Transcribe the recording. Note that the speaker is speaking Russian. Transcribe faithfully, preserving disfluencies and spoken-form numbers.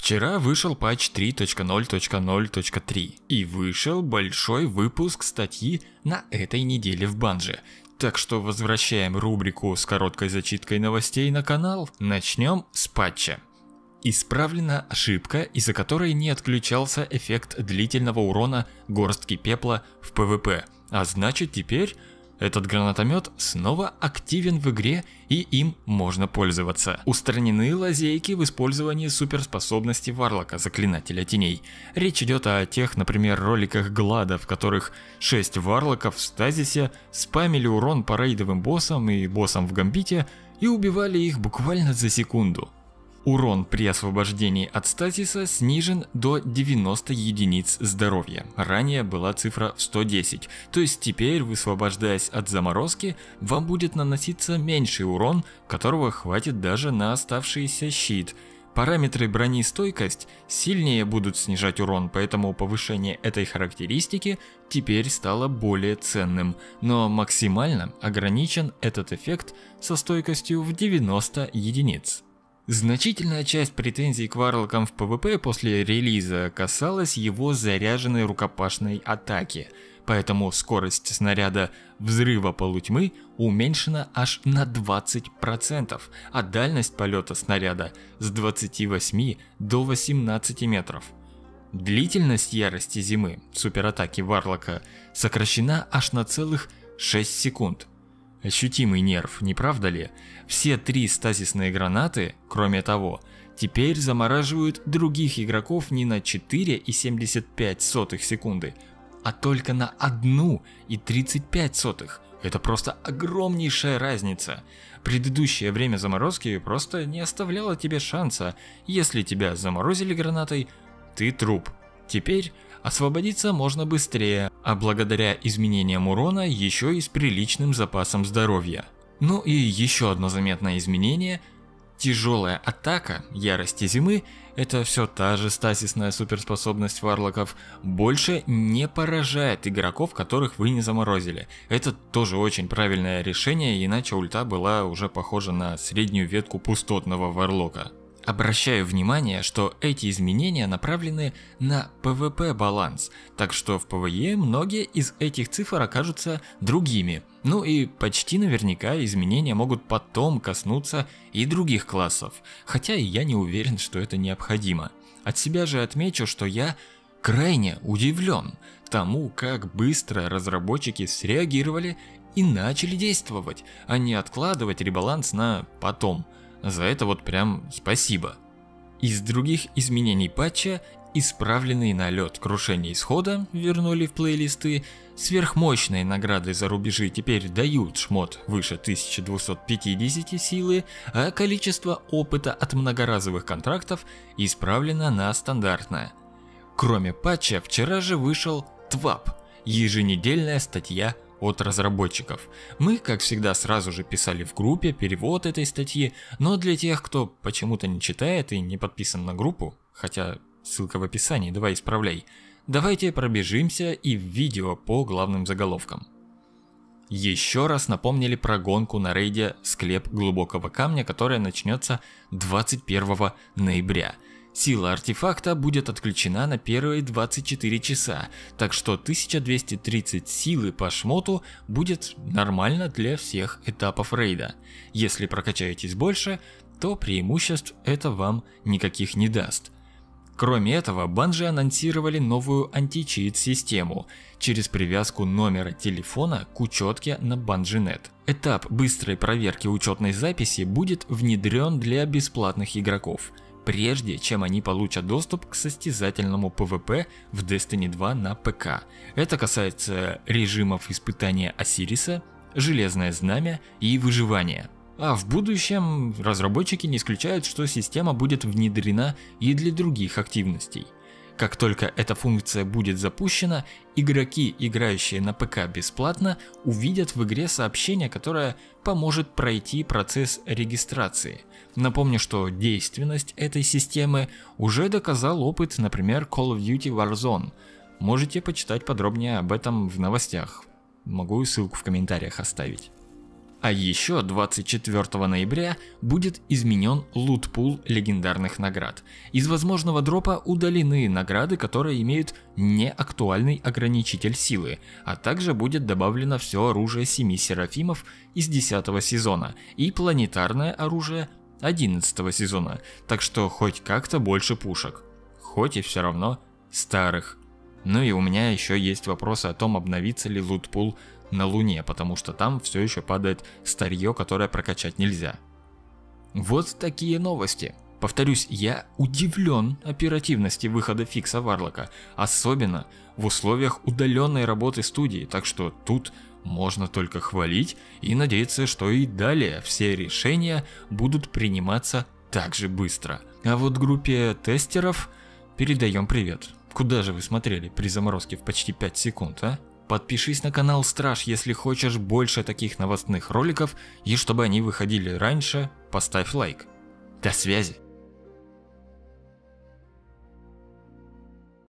Вчера вышел патч три точка ноль точка ноль точка три и вышел большой выпуск статьи на этой неделе в Bungie. Так что возвращаем рубрику с короткой зачиткой новостей на канал. Начнем с патча. Исправлена ошибка, из-за которой не отключался эффект длительного урона горстки пепла в пэ вэ пэ. А значит, теперь этот гранатомет снова активен в игре и им можно пользоваться. Устранены лазейки в использовании суперспособности Варлока, Заклинателя Теней. Речь идет о тех, например, роликах Глада, в которых шесть Варлоков в стазисе спамили урон по рейдовым боссам и боссам в Гамбите и убивали их буквально за секунду. Урон при освобождении от стазиса снижен до девяноста единиц здоровья. Ранее была цифра в сто десять, то есть теперь, высвобождаясь от заморозки, вам будет наноситься меньший урон, которого хватит даже на оставшийся щит. Параметры бронестойкость сильнее будут снижать урон, поэтому повышение этой характеристики теперь стало более ценным, но максимально ограничен этот эффект со стойкостью в девяносто единиц. Значительная часть претензий к Варлокам в пэ вэ пэ после релиза касалась его заряженной рукопашной атаки, поэтому скорость снаряда взрыва полутьмы уменьшена аж на двадцать процентов, а дальность полета снаряда с двадцати восьми до восемнадцати метров. Длительность ярости зимы суператаки Варлока сокращена аж на целых шесть секунд. Ощутимый нерв, не правда ли? Все три стазисные гранаты, кроме того, теперь замораживают других игроков не на четыре и семьдесят пять сотых секунды, а только на одну и тридцать пять сотых. Это просто огромнейшая разница. Предыдущее время заморозки просто не оставляло тебе шанса. Если тебя заморозили гранатой, ты труп. Теперь освободиться можно быстрее, а благодаря изменениям урона еще и с приличным запасом здоровья. Ну и еще одно заметное изменение. Тяжелая атака ярости зимы, это все та же стазисная суперспособность Варлоков, больше не поражает игроков, которых вы не заморозили. Это тоже очень правильное решение, иначе ульта была уже похожа на среднюю ветку пустотного Варлока. Обращаю внимание, что эти изменения направлены на пэ вэ пэ баланс, так что в пэ вэ е многие из этих цифр окажутся другими. Ну и почти наверняка изменения могут потом коснуться и других классов, хотя и я не уверен, что это необходимо. От себя же отмечу, что я крайне удивлен тому, как быстро разработчики среагировали и начали действовать, а не откладывать ребаланс на потом. За это вот прям спасибо. Из других изменений патча исправленный налет крушения исхода вернули в плейлисты, сверхмощные награды за рубежи теперь дают шмот выше тысячи двухсот пятидесяти силы, а количество опыта от многоразовых контрактов исправлено на стандартное. Кроме патча, вчера же вышел твап, еженедельная статья от разработчиков. Мы, как всегда, сразу же писали в группе перевод этой статьи, но для тех, кто почему-то не читает и не подписан на группу, хотя ссылка в описании, давай исправляй, давайте пробежимся и в видео по главным заголовкам. Еще раз напомнили про гонку на рейде «Склеп глубокого камня», которая начнется двадцать первого ноября. Сила артефакта будет отключена на первые двадцать четыре часа, так что тысяча двести тридцать силы по шмоту будет нормально для всех этапов рейда. Если прокачаетесь больше, то преимуществ это вам никаких не даст. Кроме этого, Bungie анонсировали новую античит систему через привязку номера телефона к учетке на Bungie точка нет. Этап быстрой проверки учетной записи будет внедрен для бесплатных игроков, прежде чем они получат доступ к состязательному пэ вэ пэ в Destiny два на пэ ка. Это касается режимов испытания Осириса, Железное Знамя и Выживания. А в будущем разработчики не исключают, что система будет внедрена и для других активностей. Как только эта функция будет запущена, игроки, играющие на пэ ка бесплатно, увидят в игре сообщение, которое поможет пройти процесс регистрации. Напомню, что действенность этой системы уже доказал опыт, например, Call of Duty Warzone. Можете почитать подробнее об этом в новостях. Могу и ссылку в комментариях оставить. А еще двадцать четвёртого ноября будет изменен лутпул легендарных наград. Из возможного дропа удалены награды, которые имеют неактуальный ограничитель силы, а также будет добавлено все оружие семи серафимов из десятого сезона и планетарное оружие одиннадцатого сезона, так что хоть как-то больше пушек, хоть и все равно старых. Ну и у меня еще есть вопросы о том, обновится ли лутпул на Луне, потому что там все еще падает старье, которое прокачать нельзя. Вот такие новости. Повторюсь, я удивлен оперативности выхода фикса Варлока, особенно в условиях удаленной работы студии, так что тут можно только хвалить и надеяться, что и далее все решения будут приниматься так же быстро. А вот группе тестеров передаем привет. Куда же вы смотрели при заморозке в почти пять секунд, а? Подпишись на канал Страж, если хочешь больше таких новостных роликов, и чтобы они выходили раньше, поставь лайк. До связи!